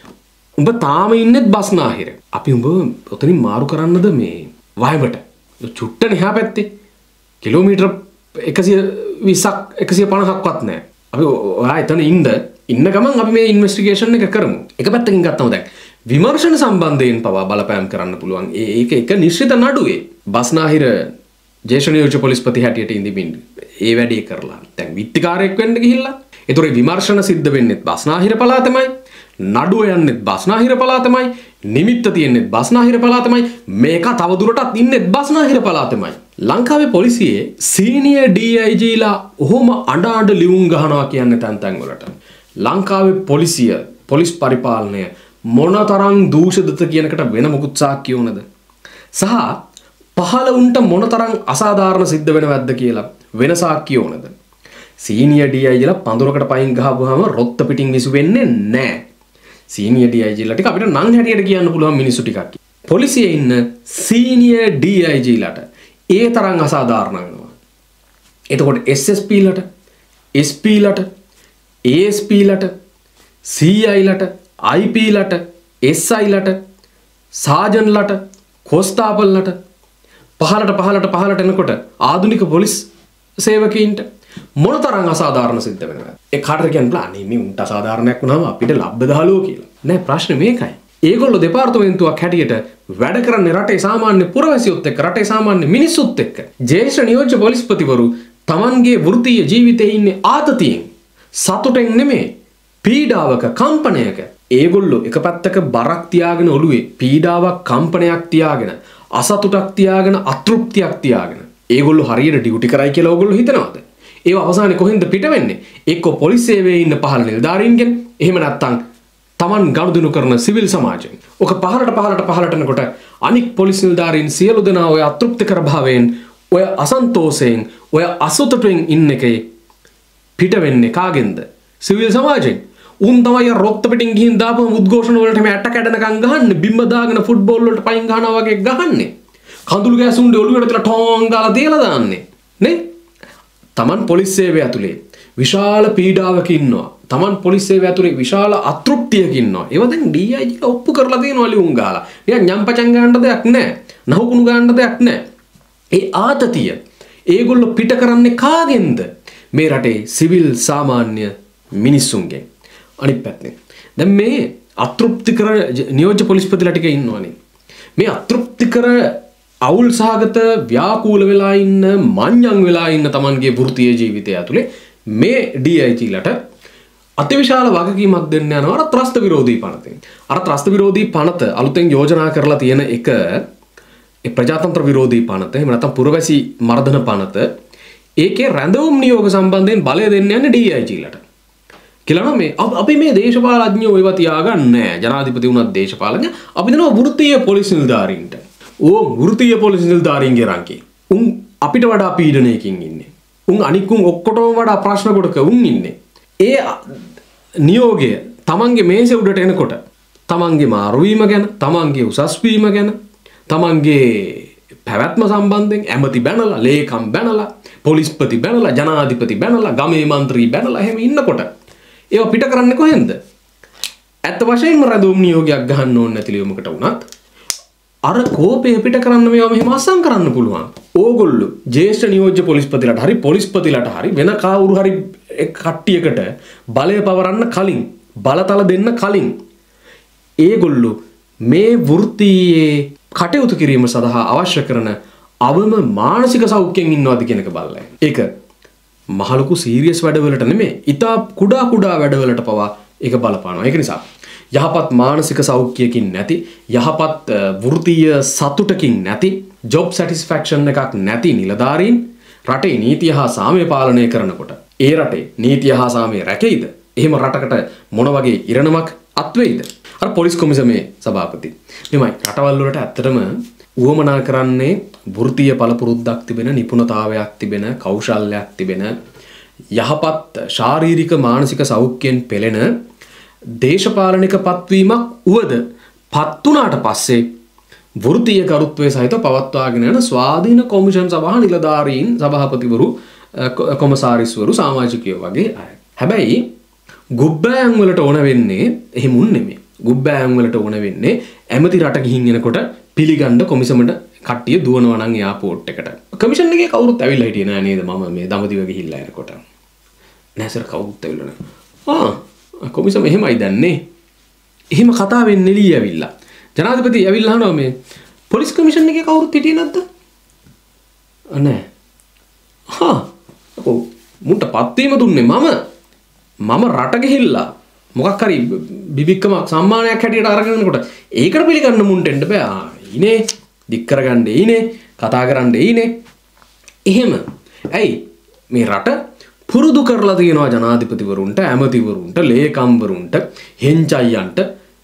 උඹ තාම ඉන්නෙත් බස්නාහිර. අපි උඹ ඔතනින් මාරු කරන්නද මේ වයඹට? චුට්ට එහා පැත්තේ කිලෝමීටර් එකසිය විස්සක් එකසිය පනහක්වත් නැහැ. අපි ඔයා එතන ඉන්න ඉන්න ගමන් අපි මේ ඉන්වෙස්ටිගේෂන් එක කරමු. එක පැත්තකින් ගත්තම දැන් විමර්ශන සම්බන්ධයෙන් පවා බලපෑම් කරන්න පුළුවන්. ඒක එක නිශ්චිත නඩුවේ බස්නාහිර ජ්‍යෙෂ්ඨ නියෝජ්‍ය පොලිස්පති හැටියට ඉඳිමින් ඒ වැඩේ කරලා දැන් විත්තිකාරයෙක් වෙන්න ගිහිල්ලා ඒතොරේ විමර්ශන සිද්ධ වෙන්නේ බස්නාහිර පළාතමයි, නඩුව යන්නේ බස්නාහිර පළාතමයි, නිමිත්ත තියෙන්නේ බස්නාහිර පළාතමයි, මේක තවදුරටත් ඉන්නේ බස්නාහිර පළාතමයි. ලංකාවේ පොලිසියේ සීනියර් ඩී අයි ජීලා ඔහොම අඬ අඬ ලියුම් ගහනවා කියන්නේ තැන් තැන් වලට. ලංකාවේ පොලිසිය පොලිස් පරිපාලනය මොනතරම් දූෂිතද කියනකට වෙන මොකුත් සාක්කිය ඕනද? සහ පහළ උන්ට මොනතරම් අසාධාරණ සිද්ධ වෙනවද කියලා වෙන සාක්කිය ඕනද? සීනියර් ඩී අයි ජීලා පඳුරකට පයින් ගහපුවාම රොත්ත පිටින් විසු වෙන්නේ නැහැ. සීනියර් ඩී අයි ජීලාට අපිට නම් හැටියට කියන්න පුළුවන් මිනිස්සු ටිකක්. පොලිසියේ ඉන්න සීනියර් ඩී අයි ජීලාට ඒ තරම් අසාධාරණ වෙනවා. එතකොට එස් එස් පී ලට, එස් පී ලට, ඒ එස් පී ලට, සී අයි ලට, අයි පී ලට, එස් අයි ලට, සාජන් ලට, කොස්තාපල් ලට පහලට පහලට පහලට එනකොට ආධුනික පොලිස් සේවකීන්ට මොනතරම් අසාධාරණ සිද්ධ වෙනවද? ඒ කාටද කියන්න බෑ අනේ මේ උන්ට අසාධාරණයක් වුණාම අපිට ලබ්බ දාලෝ කියලා. නෑ ප්‍රශ්නේ මේකයි. ඒගොල්ලෝ දෙපාර්තමේන්තුවක් හැටියට වැඩ කරන්නේ රටේ සාමාන්‍ය පුරවැසියොත් එක්ක, රටේ සාමාන්‍ය මිනිස්සුත් එක්ක. ජ්‍යෙෂ්ඨ නියෝජ්‍ය පොලිස්පතිවරු තමන්ගේ වෘත්තීය ජීවිතේ ඉන්නේ ආතතියෙන්, සතුටෙන් නෙමෙයි, පීඩාවක, කම්පනයක. ඒගොල්ලෝ එක පැත්තක බරක් තියාගෙන ඔළුවේ පීඩාවක්, කම්පනයක් තියාගෙන, අසතුටක් තියාගෙන, අතෘප්තියක් තියාගෙන ඒගොල්ලෝ හරියට ඩියුටි කරයි කියලා ඕගොල්ලෝ හිතනවද? ඒව අවසානයේ කොහෙන්ද පිට වෙන්නේ? එක්ක පොලිස් සේවයේ ඉන්න පහළ නිලධාරීන්ගෙන්, එහෙම නැත්නම් තමන් ගනුදෙනු කරන සිවිල් සමාජයෙන්. ඔක පහළට පහළට පහළට යනකොට අනික් පොලිස් නිලධාරීන් සියලු දෙනා ඔය අතෘප්තිකර භාවයෙන්, ඔය අසන්තෝෂයෙන්, ඔය අසතුටෙන් ඉන්න එකේ පිට වෙන්නේ කාගෙන්ද? සිවිල් සමාජයෙන්. උන් තමයි රොක්ත පිටින් ගිහින් දාපුවම උද්ඝෝෂණ වලට මේ ඇට කැඩනකම් ගහන්නේ, බිම්බ දාගෙන ෆුට්බෝල් වලට පයින් ගහනවා වගේ ගහන්නේ. කඳුළු ගෑස් උණ්ඩේ ඔළුවට දාලා ටෝන් ගාලා තියලා දාන්නේ. නේ? තමන් පොලිස් සේවය ඇතුලේ විශාල පීඩාවක ඉන්නවා. තමන් පොලිස් සේවය ඇතුලේ විශාල අතෘප්තියක ඉන්නවා. ඒවා දැන් ඩී අයි ජීලා ඔප්පු කරලා තියෙනවා ලියුම් ගාලා. නිකන් යම්පචන් ගන්න දෙයක් නැහැ. නහුකුණු ගන්න දෙයක් නැහැ. ඒ ආතතිය ඒගොල්ලෝ පිට කරන්නේ කාගෙන්ද? මේ රටේ සිවිල් සාමාන්‍ය මිනිස්සුන්ගෙන්. අනිත් පැත්තෙන් දැන් මේ අතෘප්තිකර නියෝජ්‍ය පොලිස්පතිලා ටික ඉන්නවනේ. මේ අතෘප්තිකර අවුල් සහගත ව්‍යාකූල වෙලා ඉන්න, මඤ්ඤං වෙලා ඉන්න තමන්ගේ වෘත්තීය ජීවිතය ඇතුලේ මේ ඩී අයි ජීලාට අතිවිශාල වගකීමක් දෙන්න යනවා අර ත්‍රස්ත විරෝධී පනතෙන්. අර ත්‍රස්ත විරෝධී පනත අලුතෙන් යෝජනා කරලා තියෙන එක ඒ ප්‍රජාතන්ත්‍ර විරෝධී පනත, එහෙම නැත්නම් පුරවැසි මර්ධන පනත. ඒකේ රැඳවුම් නියෝග සම්බන්ධයෙන් බලය දෙන්න යන්නේ ඩී අයි ජීලාට. කියලා මේ අපි මේ දේශපාලඥයෝ ඒවා තියාගන්නේ නැහැ. ජනාධිපති වුණත් දේශපාලඥ. අපි දෙනවා වෘත්තීය පොලිස් නිලධාරීන්ට. ඕ වෘත්තීය පොලිස් නිලධාරීන්ගේ රංකේ. උන් අපිට වඩා පීඩනයකින් ඉන්නේ. උන් අනික් උන් ඔක්කොටම වඩා ප්‍රශ්න කොටක උන් ඉන්නේ. ඒ නියෝගය තමන්ගේ මේසෙ උඩට එනකොට තමන්ගේ මාරු වීම ගැන, තමන්ගේ උසස් වීම ගැන, තමන්ගේ පැවැත්ම සම්බන්ධයෙන් ඇමති බැනලා, ලේකම් බැනලා, පොලිස්පති බැනලා, ජනාධිපති බැනලා, ගමේ මන්ත්‍රී බැනලා එහෙම ඉන්නකොට ඒවා පිට කරන්නේ කොහෙන්ද? ඇත්ත වශයෙන්ම රැඳුම් නියෝගයක් ගහන්න ඕනේ නැති ලියුමකට වුණත් අර කෝපය පිට කරන්න මේවා මෙහෙම අස්සම් කරන්න පුළුවන්. ඕගොල්ලෝ ජ්‍යෙෂ්ඨ නියෝජ්‍ය පොලිස්පතිලාට හරි පොලිස්පතිලාට හරි වෙන කවුරු හරි කට්ටියකට බලය පවරන්න කලින්, බලතල දෙන්න කලින් ඒගොල්ලෝ මේ වෘත්තියේ කටයුතු කිරීම සඳහා අවශ්‍ය කරන අවම මානසික සෞඛ්‍යයෙන් ඉන්නවද කියන එක බලලා. ඒක මහ ලොකු සීරියස් වැඩවලට නෙමෙයි, ඉතා කුඩා කුඩා වැඩවලට පවා ඒක බලපානවා. ඒක නිසා යහපත් මානසික සෞඛ්‍යයකින් නැති, යහපත් වෘත්තීය සතුටකින් නැති, ජොබ් සැටිස්ෆැක්ෂන් එකක් නැති නිලධාරීන් රටේ නීතිය හා සාමය පාලනය කරනකොට ඒ රටේ නීතිය හා සාමය රැකෙයිද? එහෙම රටකට මොන වගේ ඉරණමක් අත්වෙයිද? අර පොලිස් කොමිසමේ සභාපති මෙමය රටවල් වලට ඇත්තටම උවමනා කරන්නේ වෘත්තීය පළපුරුද්දක් තිබෙන, නිපුණතාවයක් තිබෙන, කෞශල්‍යයක් තිබෙන, යහපත් ශාරීරික මානසික සෞඛ්‍යයෙන් පෙළෙන දේශපාලනික පත්වීමක් උවද පත් වුණාට පස්සේ වෘත්තීය කරුත්වයේ සහිත පවත්වාගෙන යන ස්වාධීන කොමිෂන් සභා නිලධාරීන්, සභාපතිවරු, කොමසාරිස්වරු, සමාජිකයෝ වගේ අය. හැබැයි ගුබ්බෑන් වලට ඕන වෙන්නේ එහෙම උන් නෙමෙයි. ගුබ්බෑන් වලට ඕන වෙන්නේ ඇමති රට ගිහින් එනකොට පිළිගන්න කොමිසමට කට්ටිය දුවනවා නම් එයාපෝට් එකට. කොමිෂන් එකේ කවුරුත් ඇවිල්ලා හිටියේ නෑ නේද? මම මේ දඹදිව ගිහිල්ලා එනකොට. නෑ සර් කවුරුත් ඇවිල්ලා නෑ. ආ කොමිසම එහෙමයි දන්නේ. එහෙම කතා වෙන්නේ එළිය ඇවිල්ලා. ජනාධිපති ඇවිල්ලා අහනවා මේ පොලිස් කොමිෂන් එකේ කවුරුත් හිටියේ නැද්ද? නෑ. හා ඔව් මුන්ට පත්වීම දුන්නේ මම. මම රට ගිහිල්ලා මොකක් හරි බිබික්කමක් සම්මානයක් හැටියට අරගෙන යනකොට ඒකට පිළිගන්න මුන්ට එන්න බෑ. ආ ඉනේ දික් කරගන්න ඉනේ කතා කරන්න ඉනේ. එහෙම. ඇයි මේ රට පුරුදු කරලා තියෙනවා ජනාධිපතිවරුන්ට, ඇමතිවරුන්ට, ලේකම්වරුන්ට, හෙන්චයියන්ට,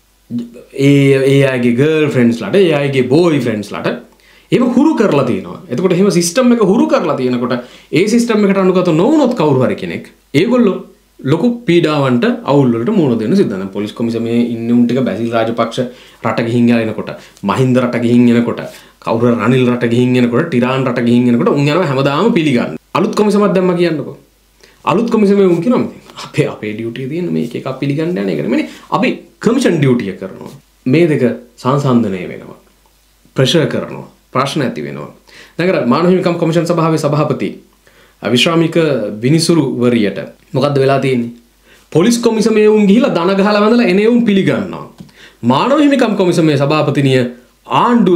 ඒ ඒ අයගේ ගර්ල් ෆ්‍රෙන්ඩ්ස්ලාට, ඒ අයගේ බෝයි ෆ්‍රෙන්ඩ්ස්ලාට එහෙම හුරු කරලා තියෙනවා. එතකොට එහෙම සිස්ටම් එක හුරු කරලා තියෙනකොට ඒ සිස්ටම් එකට අනුගත නොවුනොත් කවුරු හරි කෙනෙක් ඒගොල්ලෝ ලොකු පීඩාවන්ට අවුල් වලට මුහුණ දෙන්න සිද්ධ වෙනවා. පොලිස් කොමිසමේ ඉන්න උන් ටික බැසිල් රාජපක්ෂ රට ගිහින් යනකොට, මහින්ද රට ගිහින් යනකොට, කවුරු රනිල් රට ගිහින් යනකොට, ටිරාන් රට ගිහින් යනකොට උන් යනවා හැමදාම පිළිගන්න. අලුත් කොමිසමක් දැම්ම කියන්නකෝ. අලුත් කොමිසමේ උන් කියනවා අපේ අපේ ඩියුටි තියෙන මේක එකක් පිළිගන්න යන එක නෙමෙයි. අපි කමිෂන් ඩියුටිය කරනවා. මේ දෙක සංසන්දනය වෙනවා. ප්‍රෙෂර් කරනවා. ප්‍රශ්න ඇති වෙනවා. දැන් මානව හිමිකම් කොමිෂන් සභාවේ සභාපති විශ්‍රාමික විනිසුරු වරියට මොකද්ද වෙලා තියෙන්නේ? පොලිස් කොමිසමේ උන් ගිහිලා දන ගහලා වැඳලා එනේ උන් පිළිගන්නවා. මානව හිමිකම් කොමිසමේ සභාපතිනිය ආණ්ඩුව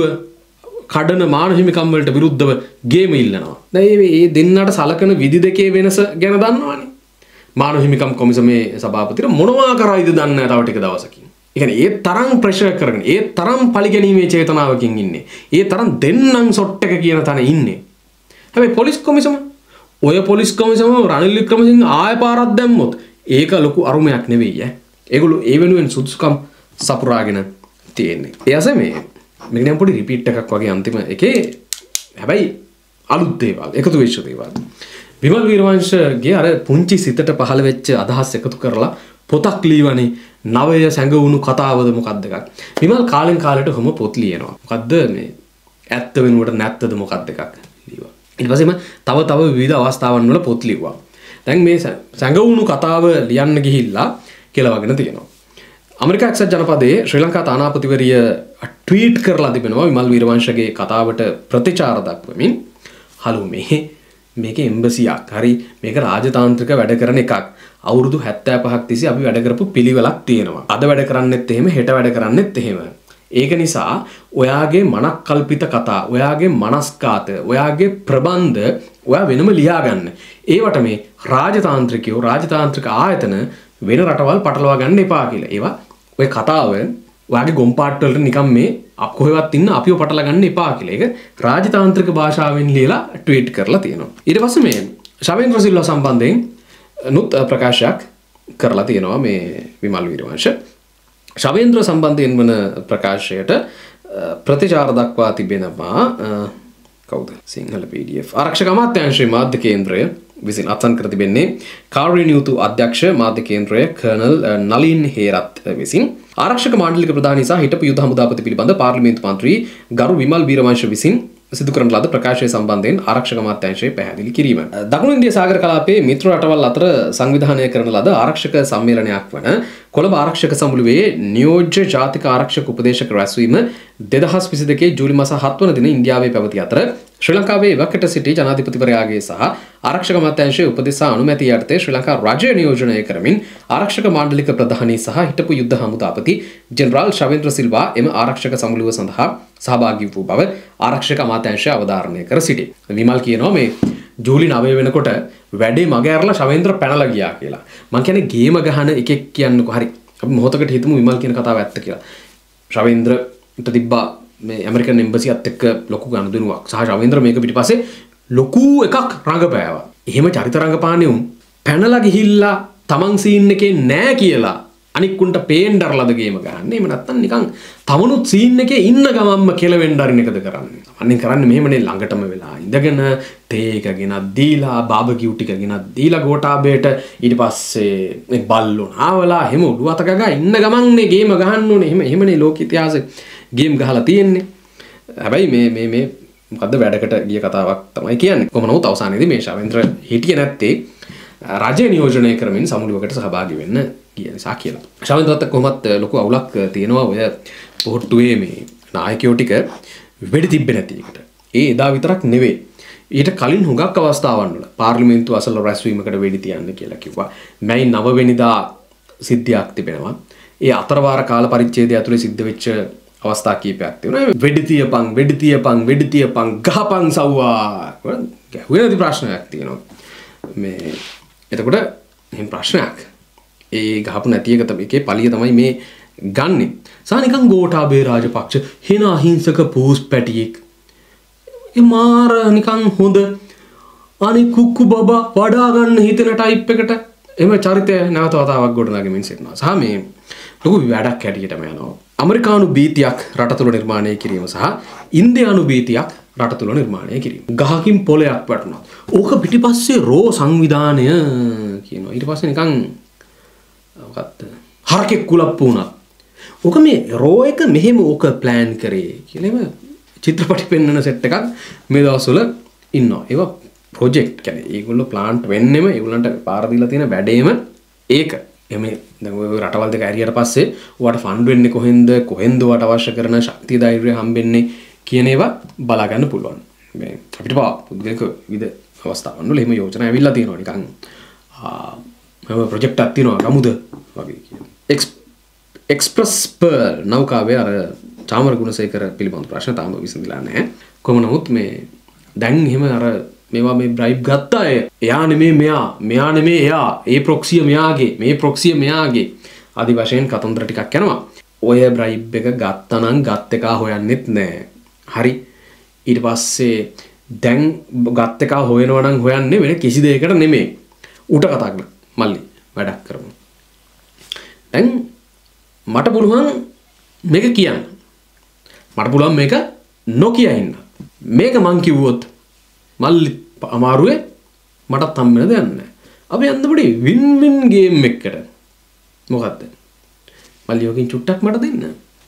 කඩන මානව හිමිකම් වලට විරුද්ධව ගේම ඉල්ලනවා. දැන් මේ දෙන්නට සලකන විදි දෙකේ වෙනස ගැන දන්නවනේ. මානව හිමිකම් කොමිසමේ සභාපතිට මොනවා කරයිද දන්නේ නැහැ තව ටික දවසකින්. ඒ කියන්නේ ඒ තරම් ප්‍රෙෂර් කරගෙන, ඒ තරම් පරිගැනීමේ චේතනාවකින් ඉන්නේ. ඒ තරම් දෙන්නම් සොට් එක කියන තැන ඉන්නේ. හැබැයි පොලිස් කොමිසම ඔය පොලිස් කොමිසම රනිල් වික්‍රමසිංහ ආය පාරක් දැම්මොත් ඒක ලොකු අරුමයක් නෙවෙයි ඈ. ඒගොල්ලෝ ඒ වෙනුවෙන් සුදුසුකම් සපුරාගෙන තියෙන්නේ. ඒ ඇස මේ මේක නම් පොඩි රිපීට් එකක් වගේ අන්තිම එකේ. හැබැයි අලුත් දේවල් එකතු වෙච්ච දේවල්. විමල් වීරවංශගේ අර පුංචි සිතට පහළ වෙච්ච අදහස් එකතු කරලා පොතක් ලියවනේ. නවය සැඟවුණු කතාවද මොකක්ද එකක්. විමල් කාලෙන් කාලයට කොහොම පොත් ලියනවා. මොකද්ද මේ ඇත්ත වෙනුවට නැත්තද මොකක්ද එකක් ලියවා. ඊට පස්සේම තව තව විවිධ අවස්ථාවන් වල පොත් ලිව්වා. දැන් මේ සැඟවුණු කතාව ලියන්න ගිහිල්ලා කෙලවගෙන තියෙනවා. ඇමරිකා එක්සත් ජනපදයේ ශ්‍රී ලංකා තානාපතිවරිය ට්වීට් කරලා තිබෙනවා විමල් වීරවංශගේ කතාවට ප්‍රතිචාර දක්වමින් හලු මේ මේක එම්බසියක් හරි මේක රාජතාන්ත්‍රික වැඩ කරන එකක්. අවුරුදු හැත්තෑ පහක් තිස්සේ අපි වැඩ කරපු පිළිවෙලක් තියෙනවා. අද වැඩ කරන්නෙත් එහෙම, හෙට වැඩ කරන්නෙත් එහෙම. ඒක නිසා ඔයාගේ මනක්කල්පිත කතා, ඔයාගේ මනස්කාත, ඔයාගේ ප්‍රබන්ධ ඔයා වෙනම ලියාගන්න. ඒවට මේ රාජතාන්ත්‍රිකයෝ, රාජතාන්ත්‍රික ආයතන වෙන රටවල් පටලවා ගන්න එපා කියලා. ඒවා ඔය කතාව ඔයාගේ ගොම්පාට් වලට නිකන් මේ කොහෙවත් ඉන්න අපිව පටල ගන්න එපා කියලා. ඒක රාජතාන්ත්‍රික භාෂාවෙන් ලියලා ට්වීට් කරලා තියෙනවා. ඊට පස්සේ මේ ශවේන්ද්‍ර සිල්වා සම්බන්ධයෙන් නුත් ප්‍රකාශයක් කරලා තියෙනවා මේ විමල් වීරවංශ. ශවේන්ද්‍ර සම්බන්ධයෙන් වන ප්‍රකාශයට ප්‍රතිචාර දක්වා තිබෙනවා කවුද? සිංහල පී ඩී එෆ් ආරක්ෂක අමාත්‍යාංශයේ මාධ්‍ය කේන්ද්‍රය විසින් අත්සන් කර තිබෙන්නේ කාර්ය නියුතු අධ්‍යක්ෂ මාධ්‍ය කේන්ද්‍රය කර්නල් නලින් හේරත් විසින්. ආරක්ෂක මාණ්ඩලික ප්‍රධානී සහ හිටපු යුද හමුදාපති පිළිබඳ පාර්ලිමේන්තු මන්ත්‍රී ගරු විමල් වීරවංශ විසින් සිදු කරන ලද ප්‍රකාශය සම්බන්ධයෙන් ආරක්ෂක අමාත්‍යාංශය පැහැදිලි කිරීම. දකුණු ඉන්දියා සාගර කලාපයේ මිත්‍ර රටවල් අතර සංවිධානය කරන ලද ආරක්ෂක සම්මේලනයක් වන කොළඹ ආරක්ෂක සමුළුවේ නියෝජ්‍ය ජාතික ආරක්ෂක උපදේශක රැස්වීම දෙදහස් විසි දෙකේ ජූලි මාස හත් වන දින ඉන්දියාවේ පැවති අතර ශ්‍රී ලංකාවේ එවකට සිටි ජනාධිපතිවරයාගේ සහ ආරක්ෂක අමාත්‍යාංශයේ උපදෙස් අනුමැතිය යටතේ ශ්‍රී ලංකා රජය නියෝජනය කරමින් ආරක්ෂක මාණ්ඩලික ප්‍රධානී සහ හිටපු යුද හමුදාපති ජෙනරාල් ශවේන්ද්‍ර සිල්වා එම ආරක්ෂක සමුළුව සඳහා සහභාගී වූ බව ආරක්ෂක අමාත්‍යාංශය අවධාරණය කර සිටී. විමල් කියනවා මේ ජූලි නවය වෙනකොට වැඩේ මග ඇරලා ශවේන්ද්‍ර පැනලා ගියා කියලා. මං කියන්නේ ගේම ගහන එකෙක් කියන්නකො හරි. අපි මොහොතකට හිතමු විමල් කියන කතාව ඇත්ත කියලා. ශවේන්ද්‍රට තිබ්බා මේ ඇමරිකන් එම්බසියත් එක්ක ලොකු ගනුදෙනුවක් සහ ශවේන්ද්‍ර මේක පිටිපස්සේ ලොකු එකක් රඟපෑවා. එහෙම චරිත රඟපාන්නේ උන් පැනලා ගිහිල්ලා තමන් සීන් එකේ නෑ කියලා අනික් උන්ට පේන්න දරලාද ගේම ගන්න. එහෙම නැත්තම් නිකන් තමනුත් සීන් එකේ ඉන්න ගමන්ම කෙලවෙන්න අරින එකද කරන්නේ. අනින් කරන්නේ මෙහෙමනේ ළඟටම වෙලා ඉඳගෙන තේ එක ගෙනත් දීලා බාබකියු ටික ගෙනත් දීලා ගෝඨාබේට ඊට පස්සේ මේ බල්ලෝ නාවලා එහෙම ඔළුව අත ගගා ඉන්න ගමන් මේ ගේම ගහන්න ඕනේ. එහෙම එහෙමනේ ලෝක ඉතිහාසෙ ගේම් ගහලා තියෙන්නේ. හැබැයි මේ මේ මේ මොකද්ද වැඩකට ගිය කතාවක් තමයි කියන්නේ. කොහොම නමුත් අවසානයේදී මේ ශවේන්ද්‍ර හිටියේ නැත්තේ රජය නියෝජනය කරමින් සමුළුවකට සහභාගී වෙන්න ගිය නිසා කියලා. ශවේන්ද්‍රත් කොහොමත් ලොකු අවුලක් තියෙනවා ඔය පොහොට්ටුවේ මේ නායකයෝ ටික වෙඩි තිබ්බේ නැති එකට. ඒ එදා විතරක් නෙවෙයි. ඊට කලින් හුඟක් අවස්ථාවන් වල පාර්ලිමේන්තු අසල රැස්වීමකට වෙඩි තියන්න කියලා කිව්වා. මැයි නව වෙනිදා සිද්ධියක් තිබෙනවා. ඒ අතරවාර කාල පරිච්ඡේදය ඇතුලේ සිද්ධ වෙච්ච අවස්ථා කීපයක් තියෙනවා. වෙඩි තියපන් වෙඩි තියපන් වෙඩි තියපන් ගහපන් සව්වා. ගැහුවේ නැති ප්‍රශ්නයක් තියෙනවා. මේ එතකොට එහෙම ප්‍රශ්නයක්. ඒ ගහපු නැති එක තමයි ඒකේ පළිය තමයි මේ ගන්නෙ. සා නිකන් ගෝඨාභය රාජපක්ෂ හින අහිංසක පූස් පැටියෙක්. ඒ මාර නිකන් හොඳ අනි කුක්කු බබා වඩා ගන්න හිතෙන ටයිප් එකට එම චරිතය නැවත වතාවක් ගොඩනගමින් සිටිනවා. සහ මේ ලොකු වැඩක් හැටියටම යනවා. ඇමරිකානු බීතියක් රට තුළ නිර්මාණය කිරීම සහ ඉන්දියානු බීතියක් රට තුළ නිර්මාණය කිරීම. ගහකින් පොලයක් වැටුණා. ඕක පිටිපස්සේ රෝ සංවිධානය කියනවා. ඊට පස්සේ නිකන් මොකක්ද? හරකෙක් කුලප්පු වුණා. ඕක මේ රෝ එක මෙහෙම ඕක ප්ලෑන් කරේ කියලාම චිත්‍රපටි පෙන්වන සෙට් එකක් මේ දවස්වල ඉන්නවා. ඒවා ප්‍රොජෙක්ට් කියන්නේ ඒගොල්ලෝ ප්ලාන්ට් වෙන්නෙම ඒගොල්ලන්ට පාර දීලා තියෙන වැඩේම ඒක. එමේ දැන් ඔය රටවල් දෙක ඇරියට පස්සේ ඔයාට ෆන්ඩ් වෙන්නේ කොහෙන්ද කොහෙන්ද ඔයාට අවශ්‍ය කරන ශක්තිය ධෛර්යය හම්බෙන්නේ කියන ඒවා බලා ගන්න පුළුවන්. මේ අපිට පා පුද්ගලික විවිධ අවස්ථාවන් වල එහෙම යෝජනා ඇවිල්ලා තියෙනවා නිකන් ආ මම ප්‍රොජෙක්ට් එකක් තියෙනවා ගමුද වගේ කියන. එක්ස්ප්‍රස් පර්ල් නෞකාවේ අර චාමර ගුණසේකර පිළිබඳ ප්‍රශ්න තාම විසඳලා නැහැ. කොහොම නමුත් මේ දැන් එහෙම අර මේවා මේ බ්‍රයිබ් ගත්ත අය එයා නෙමේ මෙයා මෙයා නෙමේ එයා ඒ ප්‍රොක්සිය මෙයාගේ මේ ප්‍රොක්සිය මෙයාගේ ආදි වශයෙන් කතන්දර ටිකක් යනවා. ඔය බ්‍රයිබ් එක ගත්තා නම් ගත් එක හොයන්නෙත් නෑ. හරි ඊට පස්සේ දැන් ගත් එක හොයනවා නම් හොයන්නේ වෙන කිසි දෙයකට නෙමෙයි. ඌට කතා කරලා මල්ලි වැඩක් කරමු. දැන් මට පුළුවන් මේක කියන්න. මට පුළුවන් මේක නොකිය ඉන්න. මේක මං කිව්වොත් මල්ලි අමාරුවේ මටත් හම්බ වෙන දෙයක් නැහැ. අපි යන්න පොඩි වින් වින් ගේම් එකකට. මොකද්ද? මල්ලි ඔකින් චුට්ටක් මට දෙන්න.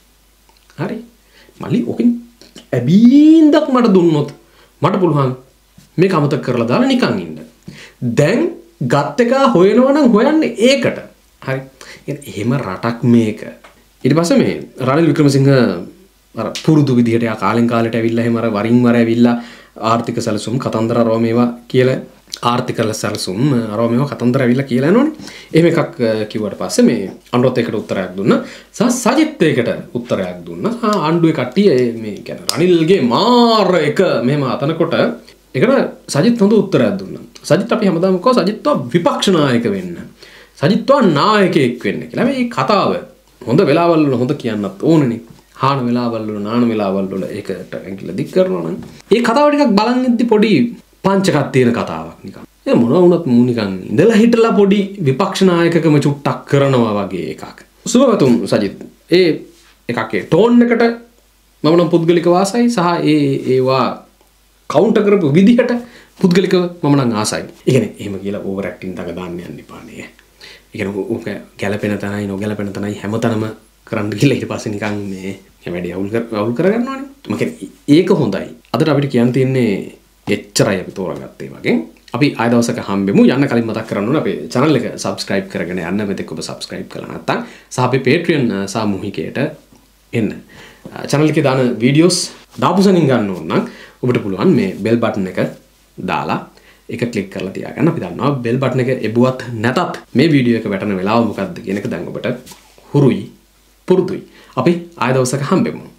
හරි. මල්ලි ඔකින් ඇබීන්දක් මට දුන්නොත් මට පුළුවන් මේක අමතක කරලා දාලා නිකන් ඉන්න. දැන් ගත් එක හොයනවා නම් හොයන්නේ ඒකට. හරි. එහෙම රටක් මේක. ඊට පස්සේ මේ රනිල් වික්‍රමසිංහ අර පුරුදු විදිහට යා කාලෙන් කාලෙට ඇවිල්ලා එහෙම අර වරින් වර ඇවිල්ලා ආර්ථික සැලසුම් කතන්දර අරව මේවා කියලා ආර්ථික සැලසුම් අරව මේවා කතන්දර ඇවිල්ලා කියලා යනවනේ. එහෙම එකක් කිව්වට පස්සේ මේ අනුරත් එකට උත්තරයක් දුන්නා. සහ සජිත් එකට උත්තරයක් දුන්නා. ආ ආණ්ඩුවේ කට්ටිය මේ කියන්නේ රනිල්ගේ මාර එක මෙහෙම අතනකොට ඒකට සජිත් හොඳ උත්තරයක් දුන්නා. සජිත් අපි හැමදාම කව සජිත්ව විපක්ෂ නායක වෙන්න. සජිත්ව නායකයෙක් වෙන්න කියලා. මේ කතාව හොඳ වෙලාවල් වල හොඳ කියන්නත් ඕනනේ. හාන වෙලාවල් වල නාන වෙලාවල් වල ඒකට ඇඟිල්ල දික් කරනවා නම් ඒ කතාව ටිකක් බලන් ඉද්දි පොඩි පංචකක් තියෙන කතාවක් නිකන්. ඒ මොනවා වුණත් මූ නිකන් ඉඳලා හිටලා පොඩි විපක්ෂ නායකකම චුට්ටක් කරනවා වගේ එකක්. සුබවතුම් සජිත්. ඒ එකකේ ටෝන් එකට මම නම් පුද්ගලික වාසයි සහ ඒ ඒවා කවුන්ටර් කරපු විදිහට පුද්ගලිකව මම නම් ආසයි. ඒ කියන්නේ එහෙම කියලා ඕවර් ඇක්ටිං තක දාන්න යන්න එපා නේ. ඒ කියන්නේ ඕක ගැළපෙන තැනයි නොගැළපෙන තැනයි හැමතැනම කරන්න ගිහලා ඊට පස්සේ නිකන් මේ මේ වැඩි අවුල් කර අවුල් කරගන්නවනේ. මම කියන්නේ ඒක හොඳයි. අදට අපිට කියන්න තියෙන්නේ එච්චරයි අපි තෝරාගත්තේ වගේ. අපි ආය දවසක හම්බෙමු. යන්න කලින් මතක් කරන්න ඕනේ අපේ channel එක subscribe කරගෙන යන්න. මෙතෙක් ඔබ subscribe කළා නැත්නම් සහ අපේ Patreon සාමූහිකයට එන්න. channel එකේ දාන videos දාපු සනින් ගන්න ඕන නම් ඔබට පුළුවන් මේ bell button එක දාලා ඒක ක්ලික් කරලා තියාගන්න. අපි දන්නවා bell button එක එබුවත් නැතත් මේ වීඩියෝ එක වැටෙන වෙලාව මොකක්ද කියන එක දැන් ඔබට හුරුයි පුරුදුයි. අපි ආය දවසක හම්බෙමු.